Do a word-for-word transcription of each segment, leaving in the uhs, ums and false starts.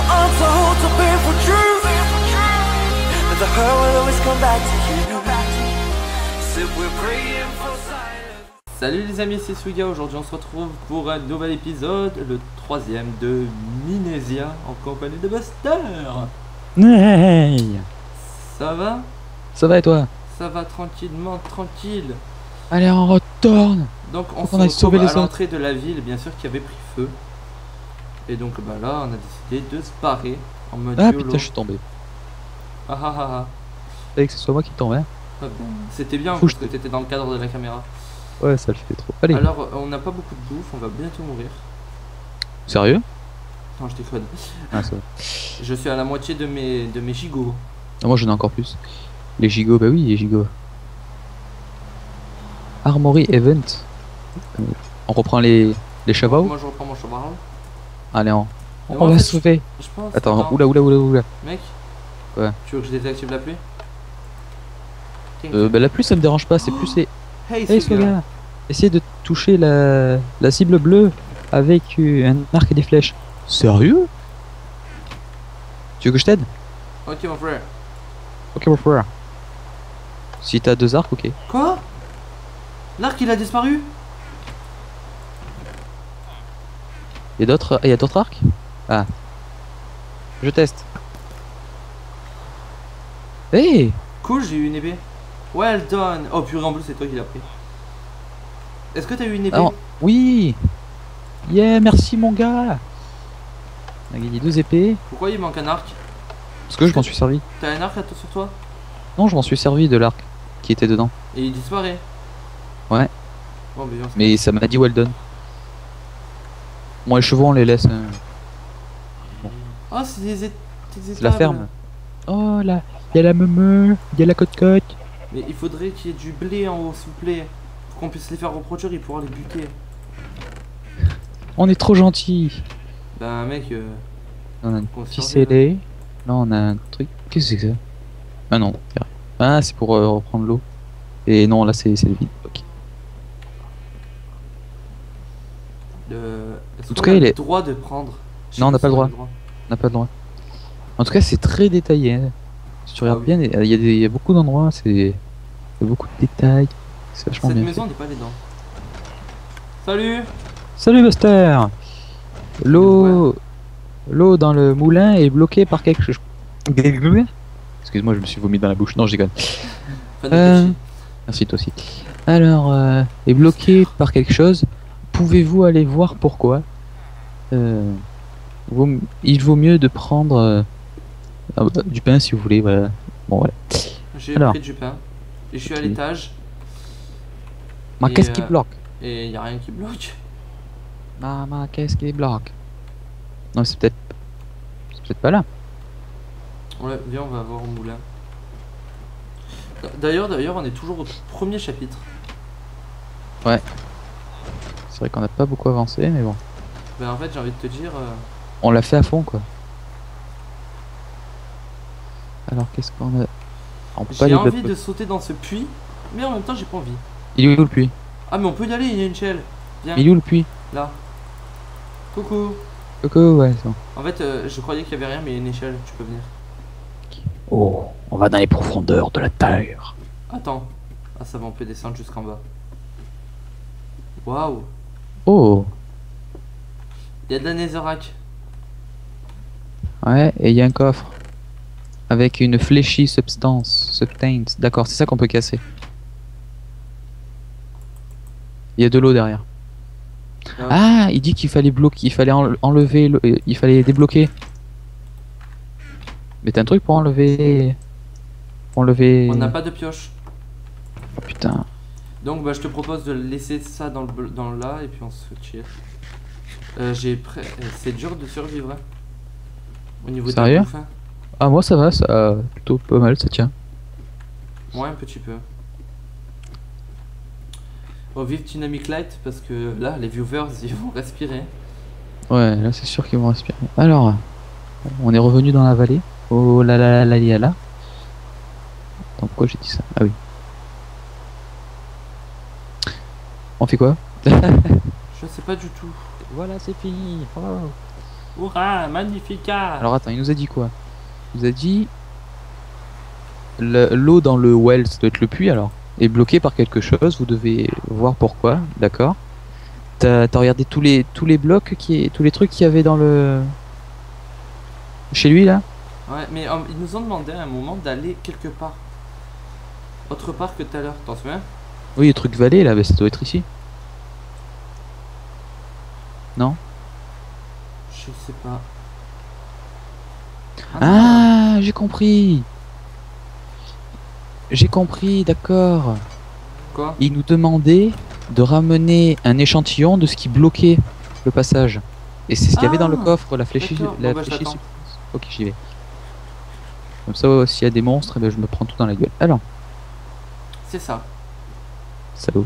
untold to be for truth. But the hurt will always come back to you. So we're praying for silence. Salut les amis, c'est Suga. Aujourd'hui on se retrouve pour un nouvel épisode, le troisième de Minesia en compagnie de Buster. Hey, Ça va? ça va et toi? Ça va tranquillement, tranquille. Allez, on retourne. Donc on Faut se qu'on aille retrouve sauver à les autres. l'entrée de la ville, bien sûr, qui avait pris feu. Et donc bah là on a décidé de se barrer en mode Ah YOLO. putain, je suis tombé. Ah ah ah ah. Fallait que ce soit moi qui tombe, hein. Ah, bon. C'était bien Faut parce que que je- t'étais dans le cadre de la caméra. Ouais, ça le fait trop. Allez, Alors euh, on n'a pas beaucoup de bouffe, on va bientôt mourir. sérieux? Non, je déconne. Ah, ça va. Je suis à la moitié de mes, de mes gigots. Ah, moi j'en ai encore plus. Les gigots, bah oui, les gigots. Armory Event. Euh, On reprend les, les chevaux. Moi je reprends mon cheval. Allez, on, Mais on en va fait, se sauver. Je pense. Attends, oula, oula, oula, oula. Mec. Ouais. Tu veux que je désactive la pluie? Tiens, Euh, bah la pluie ça me dérange pas, c'est plus c'est. Hey, Hey, ce gars. Soga, essayez de toucher la, la cible bleue avec euh, un arc et des flèches. Sérieux? Tu veux que je t'aide? Ok mon frère. Ok, mon frère. Si t'as deux arcs, ok. Quoi? L'arc il a disparu? Y'a d'autres y a d'autres arcs? Ah. Je teste. Hey! Cool, j'ai eu une épée. Well done. Oh purée, en plus c'est toi qui l'as pris. Est-ce que t'as eu une épée? Alors, oui! Yeah, merci mon gars! On a gagné deux épées. Pourquoi il manque un arc? Parce que je m'en suis servi. T'as un arc à toi sur toi? Non, je m'en suis servi de l'arc qui était dedans. Et il disparaît. Ouais. Bon, mais on se- Mais ça m'a dit well done. Bon, les chevaux, on les laisse. hein. Oh, c'est des, é- des C'est la étables. ferme. Oh là, y'a la meumeu, y'a la cote-cote. Mais il faudrait qu'il y ait du blé en haut, s'il vous plaît. Pour qu'on puisse les faire reproduire, il pourra les buter. On est trop gentils. Ben mec, euh, On a un qu'on petit survive. scellé. Là, on a un truc. Qu'est-ce que c'est que ça? Ah non, y a rien. Ah, c'est pour euh, reprendre l'eau. Et non, là, c'est c'est vide. Ok. Euh, est-ce En qu'on tout cas, a il le est- droit de prendre? Je sais Non, on n'a si pas le droit. a On n'a pas le droit. En tout cas, c'est très détaillé. hein. Si tu Ah regardes oui. bien, il y, a des- il y a beaucoup d'endroits, c'est. Il y a beaucoup de détails. C'est vachement Cette bien. maison, on n'est pas dedans. Salut! Salut Buster! L'eau. L'eau dans le moulin est bloquée par quelque chose. Excuse-moi, je me suis vomi dans la bouche. Non, je déconne. Fan de Euh, Tachi. Merci, toi aussi. Alors, euh, est bloquée par quelque chose. Pouvez-vous aller voir pourquoi? Euh, vaut- il vaut mieux de prendre euh, ah, bah, du pain si vous voulez. Voilà. Bon, voilà. J'ai alors. pris du pain. Et je suis à Ok. l'étage. Ma Et, qu'est-ce qui euh, bloque? Et il n'y a rien qui bloque. Ma, ma qu'est-ce qui bloque? Non, c'est peut-être. C'est peut-être pas là. Ouais, viens, on va voir au moulin. D'ailleurs, d'ailleurs, on est toujours au premier chapitre. C'est vrai qu'on n'a pas beaucoup avancé, mais bon. Ben en fait, j'ai envie de te dire. euh, On l'a fait à fond, quoi. Alors, qu'est-ce qu'on a? On peut pas J'ai aller envie de- de sauter dans ce puits, mais en même temps, j'ai pas envie. Il est où le puits? Ah, mais on peut y aller, il y a une shell. Viens, Il est où le puits? là. Coucou. Coco, ouais, c'est bon. En fait, euh, je croyais qu'il y avait rien, mais il y a une échelle, tu peux venir. Oh, on va dans les profondeurs de la terre. Attends. Ah, ça va, on peut descendre jusqu'en bas. Waouh. Oh, Il y a de la netherrack. ouais, et il y a un coffre. Avec une fléchie substance. Substance. D'accord, c'est ça qu'on peut casser. Il y a de l'eau derrière. Ah, il dit qu'il fallait bloquer, il fallait enle- enlever, le- euh, il fallait débloquer. Mais t'as un truc pour enlever, pour enlever. On n'a pas de pioche. Oh putain. Donc, bah, je te propose de laisser ça dans le, bl- dans le là, et puis on se tire. Euh, j'ai prêt. euh, C'est dur de survivre. Hein. Au niveau de la Sérieux? bouffe, hein. Ah moi ça va, ça plutôt pas mal, ça tient. Ouais, un petit peu. Oh, vive Dynamic Light, parce que là, les viewers, ils vont respirer. Ouais, là c'est sûr qu'ils vont respirer. Alors, on est revenu dans la vallée. Oh là là là là là là. Attends, pourquoi j'ai dit ça? Ah oui. On fait quoi? Je sais pas du tout. Voilà, c'est fini. Oh. Hurrah, magnifica. Alors attends, il nous a dit quoi? Il nous a dit le- l'eau dans le well, ça doit être le puits alors, est bloquée par quelque chose. Vous devez voir pourquoi. D'accord. T'as t'as regardé tous les tous les blocs qui tous les trucs qu'il y avait dans le chez lui là? Ouais, mais euh, ils nous ont demandé à un moment d'aller quelque part. Autre part que tout à l'heure, t'en souviens? Oui, le truc vallée là, bah, ça doit être ici. Non? Je sais pas. Ah, j'ai compris. J'ai compris, d'accord. Quoi? Il nous demandait de ramener un échantillon de ce qui bloquait le passage. Et c'est ce qu'il y avait dans le Ah, coffre, la fléchée, d'accord. la Bon, bah, je fléchée l'attends. substance. Ok, j'y vais. Comme ça, ouais, s'il y a des monstres, eh ben, je me prends tout dans la gueule. Alors, C'est ça. salaud.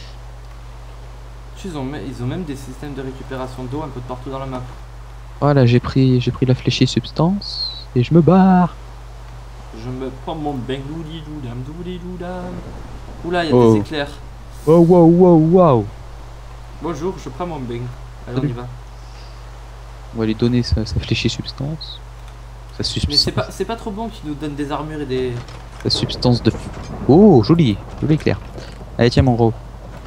Ils ont, me- ils ont même des systèmes de récupération d'eau un peu de partout dans la map. Voilà, j'ai pris, j'ai pris la fléchée substance et je me barre. Je me prends mon bain doudi doudam doudi doudam. Oula, il y a Oh. des éclairs. Wow, wow, wow, wow. Bonjour, je prends mon bain. Allez, on Salut. y va. On va lui donner sa, sa fléchée substance. Sa Mais substance. c'est pas, c'est pas trop bon qu'ils nous donnent des armures et des. La substance de... f- Oh, joli, joli éclair. Allez, tiens mon gros.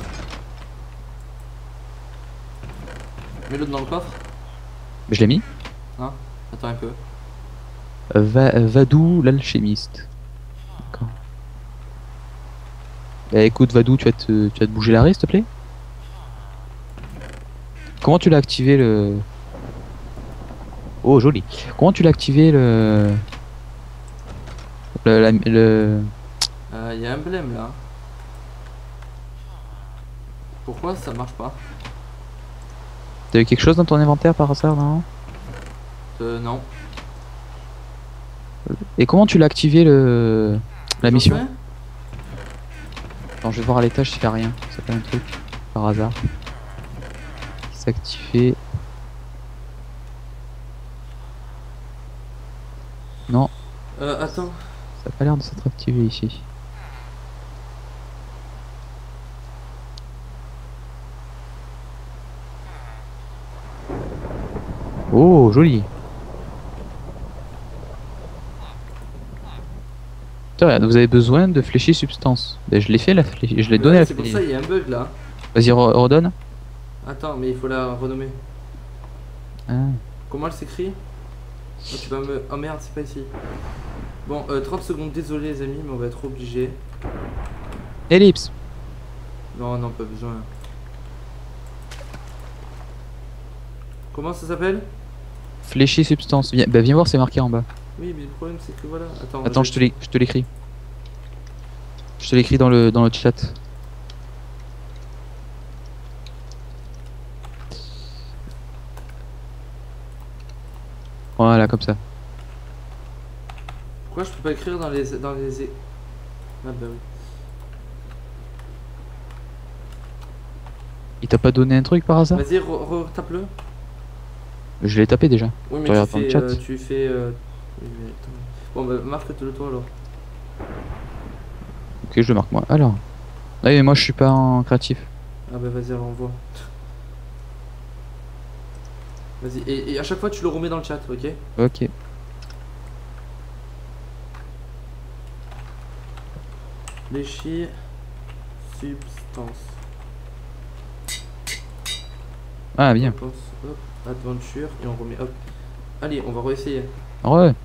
Mets-le dans le coffre. Je l'ai mis. Attends un peu. Euh, Va, euh, Vadou, l'alchimiste. D'accord. Bah écoute, Vadou, tu vas te, tu vas te bouger l'arrêt, s'il te plaît. Comment tu l'as activé le... Oh, joli. Comment tu l'as activé le... Le... la- le... Euh, Il y a un blême là. Pourquoi ça marche pas? T'avais quelque chose dans ton inventaire par hasard, non? Euh, non. Et comment tu l'as activé le... La J'en mission? fais? Attends, je vais voir à l'étage s'il y a rien. C'est pas un truc par hasard. Qui s'est activé. Non, Euh, attends. ça a pas l'air de s'être activé ici. Oh, joli. Tiens, regarde, vous avez besoin de fléchée substance. Ben, je l'ai fait la fléchée. Je l'ai donné Ouais, la c'est pour fléchée. ça il y a un bug là. Vas-y, re- redonne. Attends, mais il faut la renommer. Ah. Comment elle s'écrit? Oh, tu vas me... Oh merde, c'est pas ici. Bon, euh, trente secondes, désolé les amis, mais on va être obligé. Ellipse. Non, non, pas besoin. Comment ça s'appelle? Fléchée substance. Viens, bah, viens voir, c'est marqué en bas. Oui, mais le problème c'est que voilà. Attends, Attends, je te l'ai- je te l'écris. Je te l'écris dans le dans le chat. Voilà, comme ça. Pourquoi je peux pas écrire dans les... Dans les... é- Ah bah oui. Il t'a pas donné un truc par hasard? Vas-y, retape-le. Je l'ai tapé déjà. Oui, mais Tu regardes tu dans le fais... chat. euh, tu fais... euh, oui, mais attends. Bon, bah marque-le toi alors. Ok, je le marque moi. Alors. Ah oui, mais moi je suis pas en créatif. Ah bah vas-y, renvoie. Vas-y, et, et à chaque fois tu le remets dans le chat, ok? Ok. Fléchis substance. Ah bien. Pense, hop, adventure et on remet hop. Allez, on va réessayer. Ouais.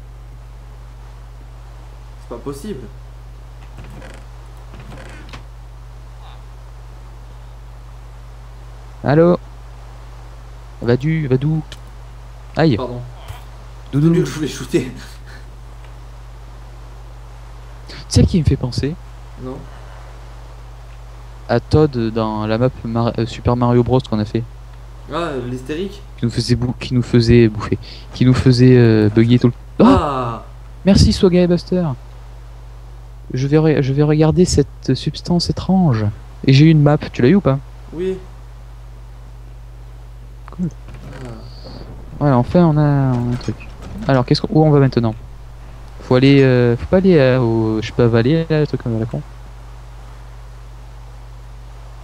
C'est pas possible. Allô. Vadu, Vadou. Aïe. Pardon. Doudou. Lui que Tu je voulais shooter. sais qui me fait penser Non. à Todd dans la map Mar- euh, Super Mario Bros qu'on a fait. Ah, l'hystérique. Qui nous faisait bou qui nous faisait bouffer. Qui nous faisait euh, bugger tout le Ah, Merci Swaga et Buster. Je vais, re- je vais regarder cette substance étrange. Et j'ai eu une map, tu l'as eu ou pas? oui. Cool. Ah. Ouais, enfin on a, on a un truc. Alors qu'est-ce qu'on, où on va maintenant? Faut aller, euh, faut pas aller euh, au, je sais pas, Vallée, là, le truc comme la con.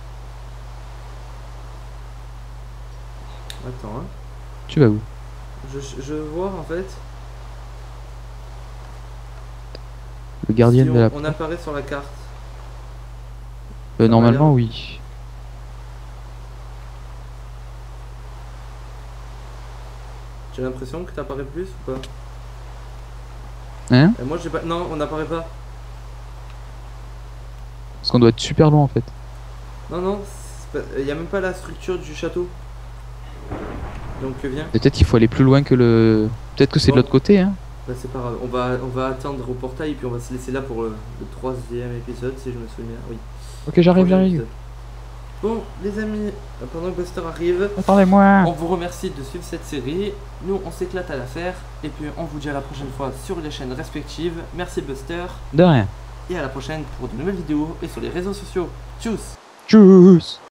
Attends, hein. Tu vas où? Je, je veux voir en fait. Le gardien si de on, la... on apparaît sur la carte. Euh, ça normalement, va oui. J'ai l'impression que t'apparais plus ou pas? Hein? Et moi j'ai pas. Non, on n'apparaît pas. Parce qu'on doit être super loin en fait. Non, non, il y a même pas la structure du château. Donc euh, viens. Peut-être qu'il faut aller plus loin que le... Peut-être que c'est de Bon. l'autre côté, hein. Bah c'est pas grave, on va, on va attendre au portail et puis on va se laisser là pour le, le troisième épisode si je me souviens. Oui. Ok, j'arrive, Troisième j'arrive. épisode. Bon les amis, pendant que Buster arrive, Attendez-moi. on vous remercie de suivre cette série. Nous on s'éclate à la faire et puis on vous dit à la prochaine fois sur les chaînes respectives. Merci Buster De rien. et à la prochaine pour de nouvelles vidéos et sur les réseaux sociaux. Tchuss. Tchuss.